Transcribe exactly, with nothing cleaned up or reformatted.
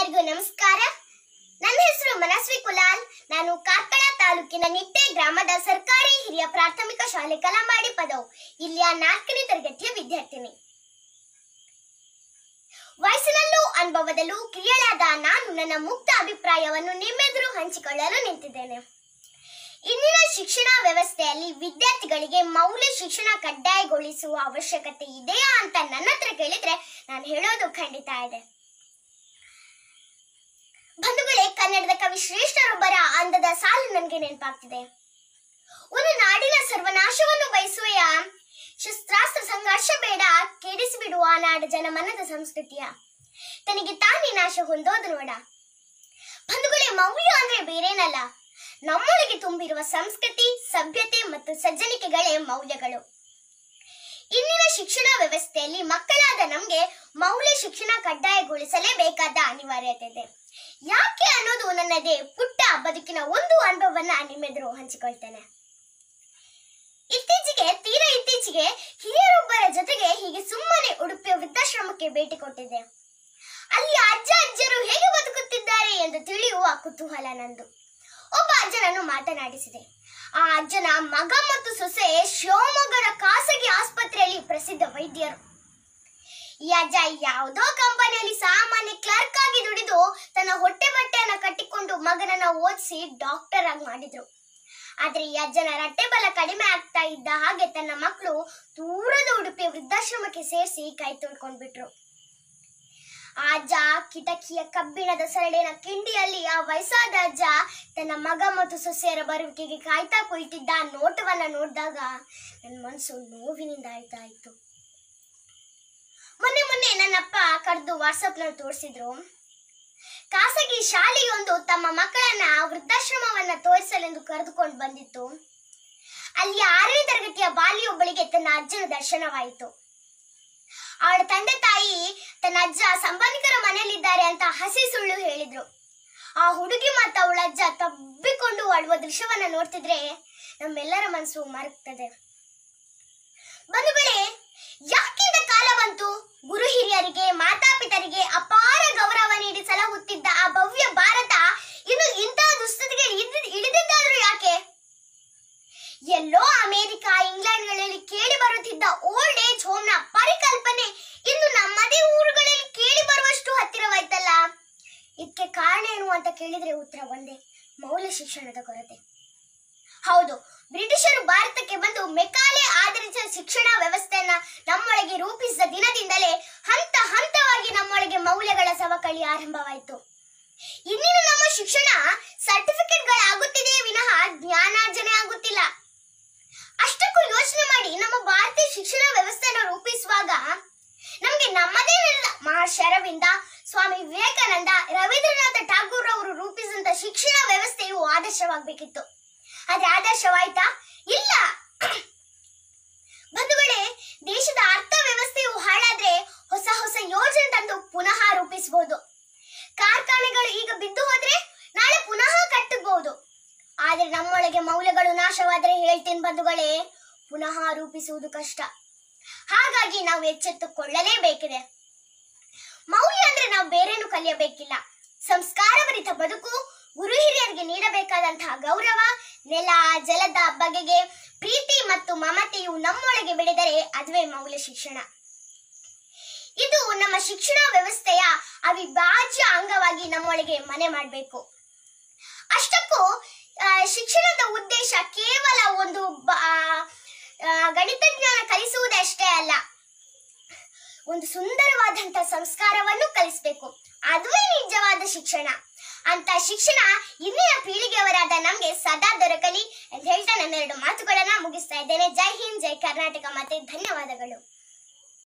ಎಲ್ಲರಿಗೂ ನಮಸ್ಕಾರ. ನನ್ನ ಹೆಸರು ಮನಸ್ವಿ ಕುಲಾಲ್. ನಾನು ಕಾರ್ಕಳ ತಾಲೂಕಿನ ನಿಟ್ಟೆ ಗ್ರಾಮದ ಸರ್ಕಾರಿ ಹಿರಿಯ ಪ್ರಾಥಮಿಕ ಶಾಲೆ ಕಲಂಬಾಡಿ ಪದವು ಇಲ್ಲಿಯ ನಾಲ್ಕನೇ ತರಗತಿಯ ವಿದ್ಯಾರ್ಥಿನಿ. ವಯಸ್ಸಿನಲ್ಲೂ ಅನುಭವದಲ್ಲೂ ಕಿರಿಯಳಾದ ನಾನು ನನ್ನ ಮುಕ್ತ ಅಭಿಪ್ರಾಯವನ್ನು ನಿಮ್ಮೆದುರು ಹಂಚಿಕೊಳ್ಳಲು ನಿಂತಿದ್ದೇನೆ. ಇಂದಿನ ಶಿಕ್ಷಣ ವ್ಯವಸ್ಥೆಯಲ್ಲಿ ವಿದ್ಯಾರ್ಥಿಗಳಿಗೆ ಮೌಲ್ಯ ಶಿಕ್ಷಣ ಕಡ್ಡಾಯಗೊಳಿಸುವ ಅವಶ್ಯಕತೆ ಇದೆಯಾ ಅಂತ ನನ್ನ ಹತ್ರ ಕೇಳಿದ್ರೆ ನಾನು ಹೇಳೋದು ಖಂಡಿತ ಇದೆ. ಬಂಧುಗಳೇ, ಕನ್ನಡದ ಕವಿ ಶ್ರೇಷ್ಠರೊಬ್ಬರ ಅಂದದ ಸಾಲು ನನಗೆ ನೆನಪಾಗ್ತಿದೆ. ಒಂದು ನಾಡಿನ ಸರ್ವನಾಶವನ್ನು ಬಯಸುವೆಯ, ಶಸ್ತ್ರಾಸ್ತ್ರ ಸಂಘರ್ಷ ಬೇಡ, ಕೆಡಿಸಿಬಿಡುವ ನಾಡ ಜನಮನದ ಸಂಸ್ಕೃತಿಯ, ತನಗೆ ತಾನೇ ನಾಶ ಹೊಂದೋದು ನೋಡ. ಬಂಧುಗಳೇ, ಮೌಲ್ಯ ಅಂದ್ರೆ ಬೇರೇನಲ್ಲ, ನಮ್ಮೊಳಗೆ ತುಂಬಿರುವ ಸಂಸ್ಕೃತಿ, ಸಭ್ಯತೆ ಮತ್ತು ಸಜ್ಜನಿಕೆಗಳೇ ಮೌಲ್ಯಗಳು. ಇಂದಿನ ಶಿಕ್ಷಣ ವ್ಯವಸ್ಥೆಯಲ್ಲಿ ಮಕ್ಕಳಾದ ನಮ್ಗೆ ಮೌಲ್ಯ ಶಿಕ್ಷಣ ಕಡ್ಡಾಯಗೊಳಿಸಲೇಬೇಕಾದ ಅನಿವಾರ್ಯತೆ ಇದೆ. ಯಾಕೆ ಅನ್ನೋದು ನನ್ನದೇ ಪುಟ್ಟ ಬದುಕಿನ ಒಂದು ಅನುಭವವನ್ನ ನಿಮ್ಮೆದುರು ಹಂಚಿಕೊಳ್ತೇನೆ. ಇತ್ತೀಚೆಗೆ ತೀರಾ ಇತ್ತೀಚೆಗೆ ಹಿರಿಯರೊಬ್ಬರ ಜೊತೆಗೆ ಹೀಗೆ ಸುಮ್ಮನೆ ಉಡುಪಿಯ ವೃದ್ಧಾಶ್ರಮಕ್ಕೆ ಭೇಟಿ ಕೊಟ್ಟಿದ್ದೆ. ಅಲ್ಲಿ ಅಜ್ಜ ಅಜ್ಜರು ಹೇಗೆ ಬದುಕುತ್ತಿದ್ದಾರೆ ಎಂದು ತಿಳಿಯುವ ಕುತೂಹಲ ನಂದು. ಒಬ್ಬ ಅಜ್ಜನನ್ನು ಮಾತನಾಡಿಸಿದೆ. ಆ ಅಜ್ಜನ ಮಗ ಮತ್ತು ಸೊಸೆ ಶಿವಮೊಗ್ಗದ ಖಾಸಗಿ ಆಸ್ಪತ್ರೆಯಲ್ಲಿ ಪ್ರಸಿದ್ಧ ವೈದ್ಯರು. ಈ ಅಜ್ಜ ಯಾವುದೋ ಕಂಪನಿಯಲ್ಲಿ ಸಾಮಾನ್ಯ ಕ್ಲರ್ಕ್ ಆಗಿ ದುಡಿದು ತನ್ನ ಹೊಟ್ಟೆ ಬಟ್ಟೆಯನ್ನ ಕಟ್ಟಿಕೊಂಡು ಮಗನನ್ನ ಓದಿಸಿ ಡಾಕ್ಟರ್ ಆಗಿ ಮಾಡಿದ್ರು. ಆದ್ರೆ ಈ ಅಜ್ಜನ ರಟ್ಟೆ ಬಲ ಕಡಿಮೆ ಆಗ್ತಾ ಇದ್ದ ಹಾಗೆ ತನ್ನ ಮಕ್ಕಳು ದೂರದ ಉಡುಪಿಯ ವೃದ್ಧಾಶ್ರಮಕ್ಕೆ ಸೇರಿಸಿ ಕೈ ತೊಳ್ಕೊಂಡ್ಬಿಟ್ರು. ಆ ಅಜ್ಜ ಕಿಟಕಿಯ ಕಬ್ಬಿಣದ ಸರಳಿನ ಕಿಂಡಿಯಲ್ಲಿ ಆ ವಯಸ್ಸಾದ ಅಜ್ಜ ತನ್ನ ಮಗ ಮತ್ತು ಸೊಸೆಯರ ಬರುವಿಕೆಗೆ ಕಾಯ್ತಾ ಕುಳಿತಿದ್ದ ನೋಟವನ್ನ ನೋಡಿದಾಗ ನನ್ನ ಮನಸ್ಸು ನೋವಿನಿಂದ ಆಯ್ತಾ ಇತ್ತು. ಮೊನ್ನೆ ಮೊನ್ನೆ ನನ್ನಪ್ಪ ಕರೆದು ವಾಟ್ಸಪ್ ನಲ್ಲಿ ತೋರಿಸಿದ್ರು. ಖಾಸಗಿ ಶಾಲೆಯೊಂದು ತಮ್ಮ ಮಕ್ಕಳನ್ನ ವೃದ್ಧಾಶ್ರಮವನ್ನ ತೋರಿಸಲೆಂದು ಕರೆದುಕೊಂಡು ಬಂದಿತ್ತು. ಅಲ್ಲಿ ಆರನೇ ತರಗತಿಯ ಬಾಲಿಯೊಬ್ಬಳಿಗೆ ತನ್ನ ಅಜ್ಜನ ದರ್ಶನವಾಯಿತು. ಅವಳ ತಂದೆ ತಾಯಿ ತನ್ನ ಅಜ್ಜ ಸಂಬಂಧಿಕರ ಮನೆಯಲ್ಲಿದ್ದಾರೆ ಅಂತ ಹಸಿ ಸುಳ್ಳು ಹೇಳಿದ್ರು. ಆ ಹುಡುಗಿ ಮತ್ತು ಅವಳ ಅಜ್ಜ ತಬ್ಬಿಕೊಂಡು ಅಳುವ ದೃಶ್ಯವನ್ನ ನೋಡ್ತಿದ್ರೆ ನಮ್ಮೆಲ್ಲರ ಮನಸ್ಸು ಮರಗ್ತದೆ. ಬಂಧುಗಳೇ, ಯಾಕಿಂದ ಕಾಲ ಬಂತು? ಗುರು ಹಿರಿಯರಿಗೆ, ಮಾತಾಪಿತರಿಗೆ ಅಪಾರ ಗೌರವ ನೀಡಿ ಸಲಹುತ್ತಿದ್ದ ಆ ಭವ್ಯ ಭಾರತ ಇನ್ನು ಇಂತಹ ದುಸ್ಥಿತಿಗೆ ಇಳಿದಿದ್ದಾದ್ರೂ ಯಾಕೆ? ಎಲ್ಲೋ ಅಮೆರಿಕ, ಇಂಗ್ಲೆಂಡ್ಗಳಲ್ಲಿ ಕೇಳಿ ಬರುತ್ತಿದ್ದ ಓಲ್ಡ್ ಏಜ್ ಹೋಮ್ ನ ಪರಿಕಲ್ಪನೆ ಇಂದು ನಮ್ಮದೇ ಊರುಗಳಲ್ಲಿ ಕೇಳಿ ಬರುವಷ್ಟು ಹತ್ತಿರವಾಯ್ತಲ್ಲ. ಇದಕ್ಕೆ ಕಾರಣ ಏನು ಅಂತ ಕೇಳಿದ್ರೆ ಉತ್ತರ ಒಂದೇ: ಮೌಲ್ಯ ಶಿಕ್ಷಣದ ಕೊರತೆ. ಹೌದು, ಬ್ರಿಟಿಷರು ಭಾರತಕ್ಕೆ ಬಂದು ಮೆಕಾಲೆ ಆಧರಿಸಿದ ಶಿಕ್ಷಣ ವ್ಯವಸ್ಥೆಯನ್ನ ನಮ್ಮೊಳಗೆ ರೂಪಿಸಿದ ದಿನದಿಂದಲೇ ಹಂತ ಹಂತವಾಗಿ ನಮ್ಮೊಳಗೆ ಮೌಲ್ಯಗಳ ಸವಕಳಿ ಆರಂಭವಾಯಿತು. ಇಂದಿನ ನಮ್ಮ ಶಿಕ್ಷಣ ಸರ್ಟಿಫಿಕೇಟ್ಗಳಾಗುತ್ತಿದೆಯೇ ವಿನಃ ಜ್ಞಾನಾರ್ಜನೆ ಆಗುತ್ತಿಲ್ಲ. ಅಷ್ಟಕ್ಕೂ ಯೋಚನೆ ಮಾಡಿ, ನಮ್ಮ ಭಾರತೀಯ ಶಿಕ್ಷಣ ವ್ಯವಸ್ಥೆಯನ್ನು ರೂಪಿಸುವಾಗ ನಮ್ಗೆ ನಮ್ಮದೇ ಮಹರ್ಷಿ ಅರವಿಂದ, ಸ್ವಾಮಿ ವಿವೇಕಾನಂದ, ರವೀಂದ್ರನಾಥ ಠಾಗೂರ್ ಅವರು ರೂಪಿಸಿದಂತ ಶಿಕ್ಷಣ ವ್ಯವಸ್ಥೆಯು ಆದರ್ಶವಾಗಬೇಕಿತ್ತು. ಆದ್ರೆ ಆದರ್ಶವಾಯ್ತಾ? ಇಲ್ಲ. ಬಂಧುಗಳೇ, ದೇಶದ ಅರ್ಥ ವ್ಯವಸ್ಥೆಯು ಹಾಳಾದ್ರೆ ಹೊಸ ಹೊಸ ಯೋಜನೆ ತಂದು ಪುನಃ ರೂಪಿಸಬಹುದು. ಕಾರ್ಖಾನೆಗಳು ಈಗ ಬಿದ್ದು ಹೋದ್ರೆ ನಾಳೆ ಪುನಃ ಕಟ್ಟಬಹುದು. ಆದ್ರೆ ನಮ್ಮೊಳಗೆ ಮೌಲ್ಯಗಳು ನಾಶವಾದ್ರೆ ಹೇಳ್ತೀನಿ ಬಂಧುಗಳೇ, ಪುನಃ ರೂಪಿಸುವುದು ಕಷ್ಟ. ಹಾಗಾಗಿ ನಾವು ಎಚ್ಚೆತ್ತುಕೊಳ್ಳಲೇಬೇಕಿದೆ. ಮೌಲ್ಯ ಅಂದ್ರೆ ನಾವು ಬೇರೇನು ಕಲಿಯಬೇಕಿಲ್ಲ. ಸಂಸ್ಕಾರಭರಿತ ಬದುಕು, ಗುರು ಹಿರಿಯರಿಗೆ ನೀಡಬೇಕಾದಂತಹ ಗೌರವ, ನೆಲ ಜಲದ ಬಗೆಗೆ ಪ್ರೀತಿ ಮತ್ತು ಮಮತೆಯು ನಮ್ಮೊಳಗೆ ಬೆಳೆದರೆ ಅದುವೇ ಮೌಲ್ಯ ಶಿಕ್ಷಣ. ಇದು ನಮ್ಮ ಶಿಕ್ಷಣ ವ್ಯವಸ್ಥೆಯ ಅವಿಭಾಜ್ಯ ಅಂಗವಾಗಿ ನಮ್ಮೊಳಗೆ ಮನೆ ಮಾಡಬೇಕು. ಅಷ್ಟಕ್ಕೂ ಶಿಕ್ಷಣದ ಉದ್ದೇಶ ಕೇವಲ ಒಂದು ಗಣಿತ ಜ್ಞಾನ ಕಲಿಸುವುದಷ್ಟೇ ಅಲ್ಲ, ಒಂದು ಸುಂದರವಾದಂತಹ ಸಂಸ್ಕಾರವನ್ನು ಕಲಿಸಬೇಕು. ಅದುವೇ ನಿಜವಾದ ಶಿಕ್ಷಣ. ಅಂತ ಶಿಕ್ಷಣ ಇಂದಿನ ಪೀಳಿಗೆಯವರಾದ ನಮ್ಗೆ ಸದಾ ದೊರಕಲಿ ಅಂತ ಹೇಳ್ತಾ ನನ್ನೆರಡು ಮಾತುಗಳನ್ನ ಮುಗಿಸ್ತಾ ಇದ್ದೇನೆ. ಜೈ ಹಿಂದ್, ಜೈ ಕರ್ನಾಟಕ, ಮತ್ತೆ ಧನ್ಯವಾದಗಳು.